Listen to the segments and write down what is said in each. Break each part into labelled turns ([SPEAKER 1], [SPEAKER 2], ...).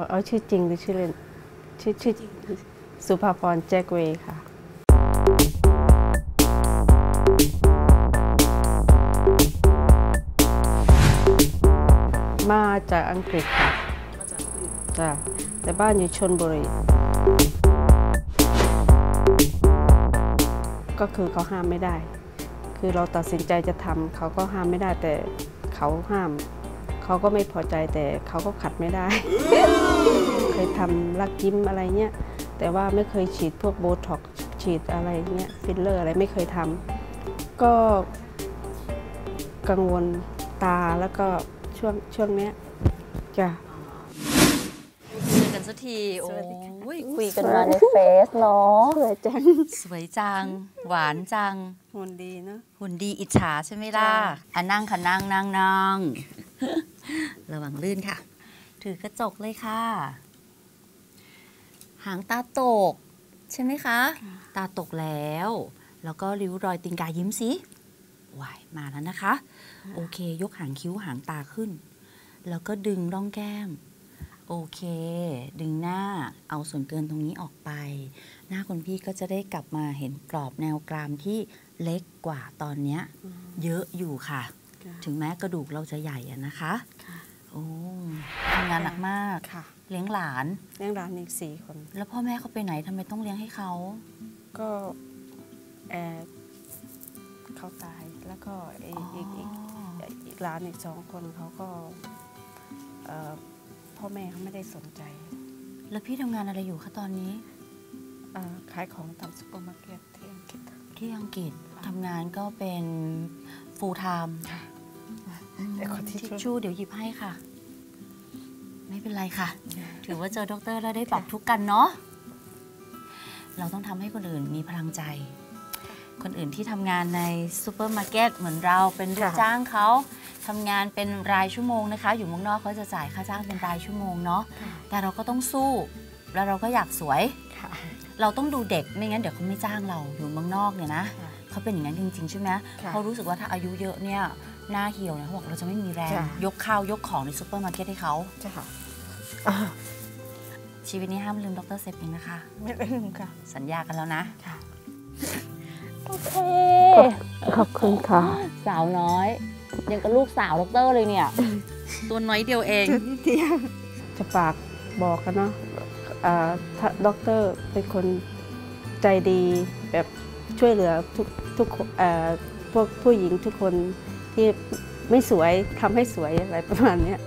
[SPEAKER 1] เอาชื่อจริงหรือชื่อเล่นชื่อสุภาพรแจ็คเวย์ค่ะมาจากอังกฤษค่ะจ้ะแต่บ้านอยู่ชลบุรีก็คือเขาห้ามไม่ได้คือเราตัดสินใจจะทำเขาก็ห้ามไม่ได้แต่เขาห้ามเขาก็ไม่พอใจแต่เขาก็ขัดไม่ได้ เคยทำลักยิ้มอะไรเงี้ยแต่ว่าไม่เคยฉีดพวกโบท็อกซ์ฉีดอะไรเงี้ยฟิลเลอร์อะไรไม่เคยทำก็กังวลตาแล้วก็ช่วงเนี้ยจ้ะ
[SPEAKER 2] เจอกันสักทีโอ้ยคุยกันมาในเฟซเนาะ
[SPEAKER 1] สวยจัง
[SPEAKER 2] สวยจังหวานจัง
[SPEAKER 1] หุ่นดีเนาะ
[SPEAKER 2] หุ่นดีอิจฉาใช่ไหมล่ะนั่งค่ะนั่งระวังลื่นค่ะถือกระจกเลยค่ะหางตาตกใช่ไหมคะตาตกแล้วก็ริ้วรอยตีนกายิ้มสิวายมาแล้วนะคะโอเคยกหางคิ้วหางตาขึ้นแล้วก็ดึงร่องแก้มโอเคดึงหน้าเอาส่วนเกินตรงนี้ออกไปหน้าคุณพี่ก็จะได้กลับมาเห็นกรอบแนวกรามที่เล็กกว่าตอนนี้เยอะอยู่ค่ะถึงแม้กระดูกเราจะใหญ่อะนะคะโอ้ทำงานหนักมากเลี้ยงหลาน
[SPEAKER 1] อีก4 คน
[SPEAKER 2] แล้วพ่อแม่เขาไปไหนทำไมต้องเลี้ยงให้เขา
[SPEAKER 1] ก็เขาตายแล้วก็อีกหลานอีก2 คนเขาก็พ่อแม่เขาไม่ได้สนใจ
[SPEAKER 2] แล้วพี่ทำงานอะไรอยู่คะตอนนี้
[SPEAKER 1] ขายของตามซุปเปอร์มาร์เก็ต
[SPEAKER 2] ที่อังกฤษทำงานก็เป็น full time ทิชชู่เดี๋ยวหยิบให้ค่ะไม่เป็นไรค่ะถือว่าเจอด็อกเตอร์แล้วได้ปรับทุกข์กันเนาะเราต้องทำให้คนอื่นมีพลังใจคนอื่นที่ทำงานในซูเปอร์มาร์เก็ตเหมือนเราเป็นลูกจ้างเขาทำงานเป็นรายชั่วโมงนะคะอยู่เมืองนอกเขาจะจ่ายค่าจ้างเป็นรายชั่วโมงเนาะแต่เราก็ต้องสู้แล้วเราก็อยากสวยเราต้องดูเด็กไม่งั้นเดี๋ยวเขาไม่จ้างเราอยู่เมืองนอกเนี่ยนะเขาเป็นอย่างนั้นจริงๆใช่ไหมเขารู้สึกว่าถ้าอายุเยอะเนี่ยหน้าเหี่ยวเนี่ยเขาบอกเราจะไม่มีแรงยกข้าวยกของในซูเปอร์มาร์เก็ตให้เขาชีวิตนี้ห้ามลืมดร.เซปิงนะคะ
[SPEAKER 1] ไม่ลืมค่ะ
[SPEAKER 2] สัญญากันแล้วนะโอเค
[SPEAKER 1] ขอบคุณค่ะ
[SPEAKER 2] สาวน้อยยังกับลูกสาวดร.เลยเนี่ยตัวน้อยเดียวเอง
[SPEAKER 1] จะฝากบอกกันเนาะด็อกเตอร์เป็นคนใจดีแบบช่วยเหลือทุกพวกผู้หญิงทุกคนที่ไม่สวยทำให้สวยอะไรประมาณนี้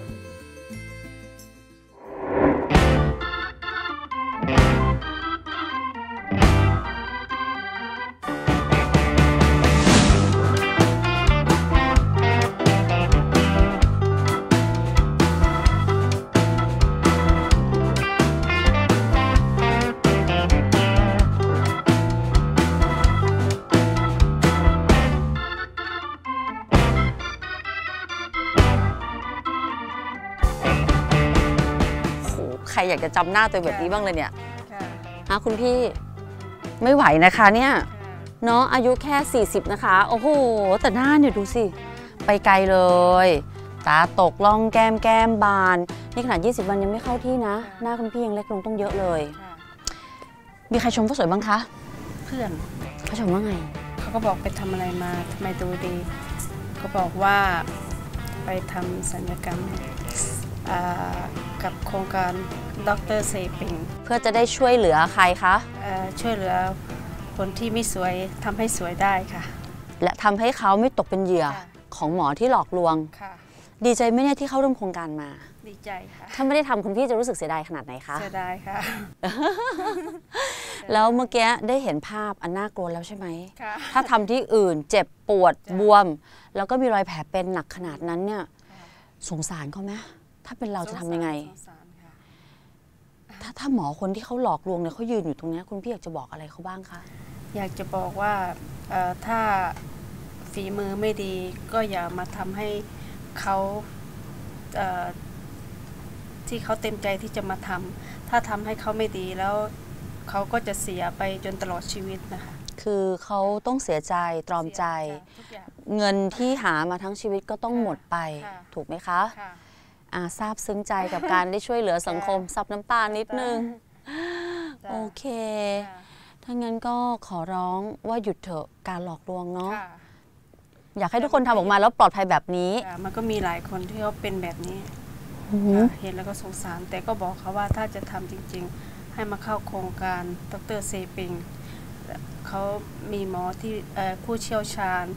[SPEAKER 2] ใครอยากจะจำหน้าตัวแบบนี้บ้างเลยเนี่ยฮะคุณพี่ไม่ไหวนะคะเนี่ยเนาะอายุแค่40นะคะโอ้โหแต่หน้าเนี่ยดูสิไปไกลเลยตาตกล่องแก้มบานนี่ขนาด20 วันยังไม่เข้าที่นะหน้าคุณพี่ยังเล็กลงต้องเยอะเลยมีใครชมว่าสวยบ้างคะ
[SPEAKER 1] เพื่อน
[SPEAKER 2] เขาชมว่าไง
[SPEAKER 1] เขาก็บอกไปทำอะไรมาทำไมดูดีเขาบอกว่าไปทำศัลยกรรมกับโครงการดร.เซปิง
[SPEAKER 2] เพื่อจะได้ช่วยเหลือใครคะ
[SPEAKER 1] ช่วยเหลือคนที่ไม่สวยทำให้สวยได้ค่ะ
[SPEAKER 2] และทำให้เขาไม่ตกเป็นเหยื่อของหมอที่หลอกลวงดีใจไหมเนี่ยที่เข้าร่วมโครงการมา
[SPEAKER 1] ดีใจค่ะ
[SPEAKER 2] ถ้าไม่ได้ทำคุณพี่จะรู้สึกเสียดายขนาดไหนคะ
[SPEAKER 1] เสียดายค่ะ
[SPEAKER 2] แล้วเมื่อกี้ได้เห็นภาพอันน่ากลัวแล้วใช่ไหมถ้าทำที่อื่นเจ็บปวดบวมแล้วก็มีรอยแผลเป็นหนักขนาดนั้นเนี่ยสงสารเขาไหมถ้าเป็นเราจะทำยังไงถ้าหมอคนที่เขาหลอกลวงเนี่ยเขายืนอยู่ตรงนี้คุณพี่อยากจะบอกอะไรเขาบ้างคะ
[SPEAKER 1] อยากจะบอกว่าถ้าฝีมือไม่ดีก็อย่ามาทำให้เขาที่เขาเต็มใจที่จะมาทำถ้าทำให้เขาไม่ดีแล้วเขาก็จะเสียไปจนตลอดชีวิตนะคะ
[SPEAKER 2] คือเขาต้องเสียใจตรอมใจเงินที่หามาทั้งชีวิตก็ต้องหมดไปถูกไหมคะซาบซึ้งใจกับการได้ช่วยเหลือสังคมซับน้ำตานิดนึงโอเคถ้างั้นก็ขอร้องว่าหยุดเถอะการหลอกลวงเนาะอยากให้ทุกคนทำออกมาแล้วปลอดภัยแบบนี้
[SPEAKER 1] มันก็มีหลายคนที่เขาเป็นแบบนี้เห็นแล้วก็สงสารแต่ก็บอกเขาว่าถ้าจะทำจริงๆให้มาเข้าโครงการดร.เซปิงเขามีหมอที่ผู้เชี่ยวชาญ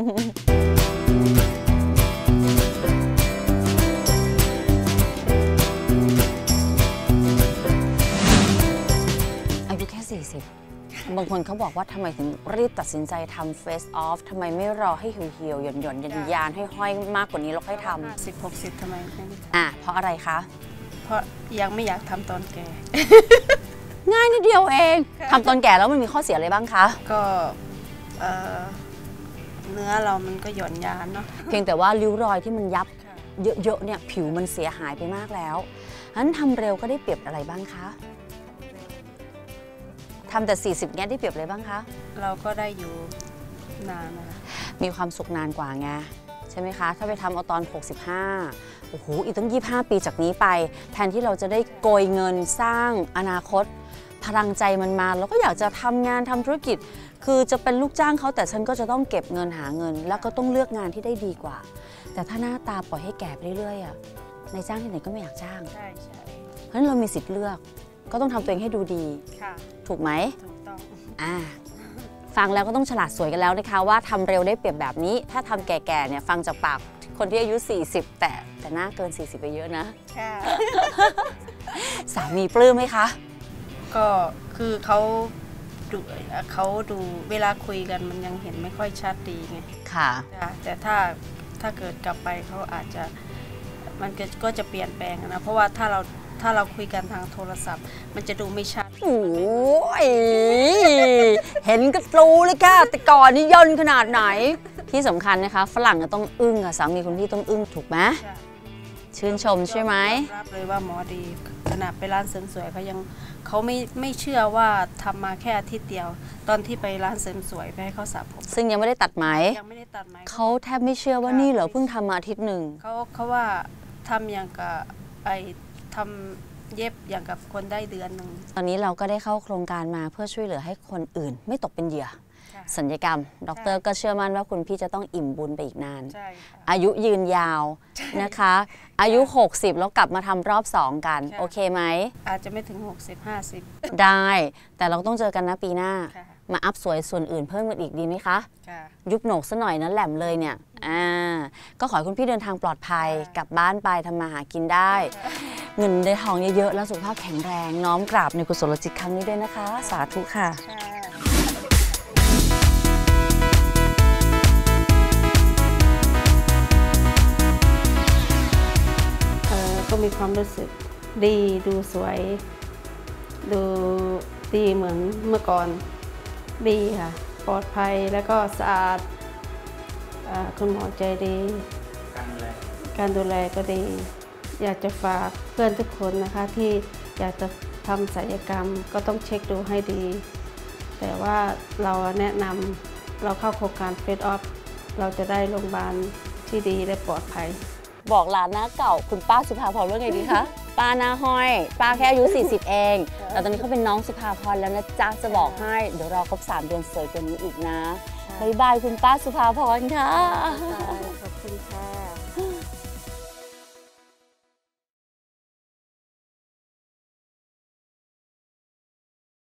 [SPEAKER 2] อายุแค่40บางคนเขาบอกว่าทำไมถึงรีบตัดสินใจทำ face off ทำไมไม่รอให้เหี่ยวๆหย่อนๆยานให้ห้อยมากกว่านี้แล้วค่อยทำ
[SPEAKER 1] 50-60ทำไมไม่ท
[SPEAKER 2] ำเพราะอะไรคะ
[SPEAKER 1] เพราะยังไม่อยากทำตอนแก่
[SPEAKER 2] ง่ายนิดเดียวเองทำตอนแก่แล้วมันมีข้อเสียอะไรบ้างคะ
[SPEAKER 1] ก็เนื้อเรามันก็หย่อนยานเนาะ
[SPEAKER 2] เพียงแต่ว่าริ้วรอยที่มันยับเยอะๆเนี่ยผิวมันเสียหายไปมากแล้วนั้นทำเร็วก็ได้เปรียบอะไรบ้างคะทำแต่40เนี้ยได้เปรียบอะไรบ้างคะ
[SPEAKER 1] เราก็ได้อยู่นานนะ
[SPEAKER 2] มีความสุขนานกว่าไงใช่ไหมคะถ้าไปทำเอาตอน65โอ้โหอีกตั้ง25 ปีจากนี้ไปแทนที่เราจะได้โกยเงินสร้างอนาคตพลังใจมันมาแล้วก็อยากจะทำงานทำธุรกิจคือจะเป็นลูกจ้างเขาแต่ฉันก็จะต้องเก็บเงินหาเงินแล้วก็ต้องเลือกงานที่ได้ดีกว่าแต่ถ้าหน้าตาปล่อยให้แก่ไปเรื่อยๆในจ้างที่ไหนก็ไม่อยากจ้าง
[SPEAKER 1] ใช่
[SPEAKER 2] เพราะฉะนั้นเรามีสิทธิ์เลือกก็ต้องทำตัวเองให้ดูดีถูกไหม
[SPEAKER 1] ถูกต้อง
[SPEAKER 2] ฟังแล้วก็ต้องฉลาดสวยกันแล้วนะคะว่าทำเร็วได้เปรียบแบบนี้ถ้าทำแก่ๆเนี่ยฟังจากปากคนที่อายุ40แต่หน้าเกิน40ไปเยอะนะสามีปลื้มไหมคะ
[SPEAKER 1] ก็คือเขาดูเวลาคุยกันมันยังเห็นไม่ค่อยชัดดีไง
[SPEAKER 2] ค่ะ
[SPEAKER 1] แต่ถ้าเกิดกลับไปเขาอาจจะมันก็จะเปลี่ยนแปลงนะเพราะว่าถ้าเราคุยกันทางโทรศัพท์มันจะดูไม่ชัด
[SPEAKER 2] โอ้ยเห็นก็รู้เลยค่ะแต่ก่อนนี่ย่นขนาดไหนที่สำคัญนะคะฝรั่งก็ต้องอึ้งค่ะสามีคุณพี่ต้องอึ้งถูกไหมชื่นชมใช่ไหม
[SPEAKER 1] รับเลยว่าหมอดีขนาดไปร้านเสริมสวยเขาไม่เชื่อว่าทำมาแค่อาทิตย์เดียวตอนที่ไปร้านเสริมสวยไปให้เขาสระผม
[SPEAKER 2] ซึ่งยังไม่ได้ตัดไหมเขาแทบไม่เชื่อว่านี่เหรอเพิ่งทำมาอาทิตย์หนึ่ง
[SPEAKER 1] เขาว่าทำอย่างกับทำเย็บอย่างกับคนได้เดือนหนึ่ง
[SPEAKER 2] ตอนนี้เราก็ได้เข้าโครงการมาเพื่อช่วยเหลือให้คนอื่นไม่ตกเป็นเหยื่อศัลยกรรมดร.ก็เชื่อมั่นว่าคุณพี่จะต้องอิ่มบุญไปอีกนานอายุยืนยาวนะคะอายุ60แล้วกลับมาทำรอบ2กันโอเคไหม
[SPEAKER 1] อาจจะไม่ถึง60-50
[SPEAKER 2] ได้แต่เราต้องเจอกันนะปีหน้ามาอัพสวยส่วนอื่นเพิ่มกันอีกดีไหมคะยุบโหนกซะหน่อยนะแหลมเลยเนี่ยก็ขอให้คุณพี่เดินทางปลอดภัยกลับบ้านไปทำมาหากินได้เงินได้ทองเยอะๆแล้วสุขภาพแข็งแรงน้อมกราบในกุศลจิตครั้งนี้ด้วยนะคะสาธุค่ะ
[SPEAKER 1] ก็มีความรู้สึกดีดูสวยดูดีเหมือนเมื่อก่อนดีค่ะปลอดภัยแล้วก็สะอาดคุณหมอใจดีการดูแลก็ดีอยากจะฝากเพื่อนทุกคนนะคะที่อยากจะทำศัลยกรรมก็ต้องเช็คดูให้ดีแต่ว่าเราแนะนำเราเข้าโครงการเฟสออฟเราจะได้โรงพยาบาลที่ดีและปลอดภัย
[SPEAKER 2] บอกหลานหน้าเก่าคุณป้าสุภาพรว่าไงดีคะป้าหน้าห้อยป้าแค่อายุ40เองแต่ตอนนี้เขาเป็นน้องสุภาพรแล้วนะจ๊ะจะบอกให้เดี๋ยวรอครบ3 เดือนสวยกว่านี้อีกนะบ๊ายบายคุณป้าสุภาพรค่ะ
[SPEAKER 1] ขอบคุณค่ะ